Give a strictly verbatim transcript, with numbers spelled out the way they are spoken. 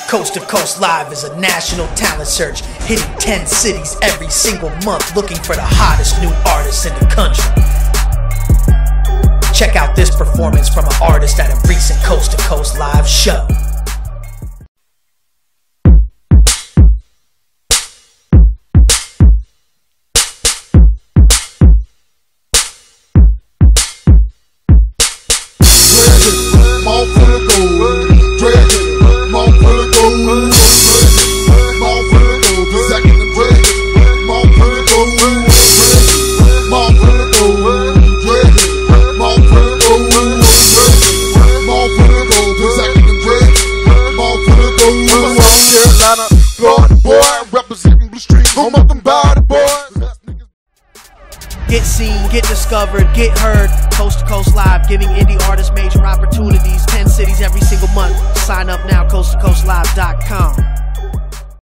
Coast to Coast Live is a national talent search, hitting ten cities every single month, looking for the hottest new artists in the country. Check out this performance from an artist at a recent Coast to Coast Live show. Get seen, get discovered, get heard. Coast to Coast Live, giving indie artists major opportunities. ten cities every single month. Sign up now, coast to coast live dot com.